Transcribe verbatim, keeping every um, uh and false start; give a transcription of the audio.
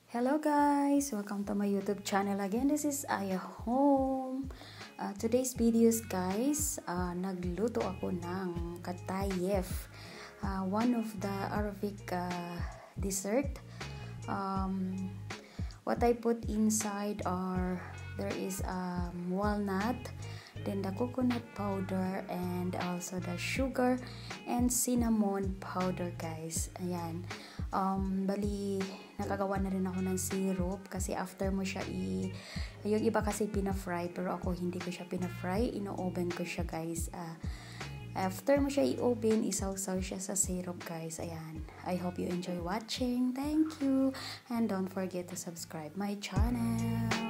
Hello guys! Welcome to my YouTube channel again. This is QATAYEF Home. Uh, today's videos guys, uh, nagluto ako ng QATAYEF. Uh, one of the Arabic uh, dessert. Um, what I put inside are, there is um, walnut, then the coconut powder, and also the sugar and cinnamon powder guys. Ayan. Um, bali, nakagawa na rin ako ng syrup kasi after mo siya i... Yung iba kasi pina-fry pero ako hindi ko siya pina-fry. Ino-oven ko siya guys. Uh, after mo siya i-oven, isaw-saw siya sa syrup guys. Ayan. I hope you enjoy watching. Thank you. And don't forget to subscribe my channel.